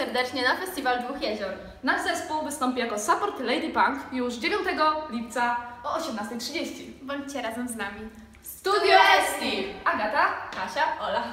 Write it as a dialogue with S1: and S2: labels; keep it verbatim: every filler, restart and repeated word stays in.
S1: serdecznie na Festiwal Dwóch Jezior.
S2: Nasz zespół wystąpi jako Support Lady Punk już dziewiątego lipca o osiemnastej trzydzieści.
S1: Bądźcie razem z nami.
S2: Studio Esti! Agata,
S1: Kasia, Ola.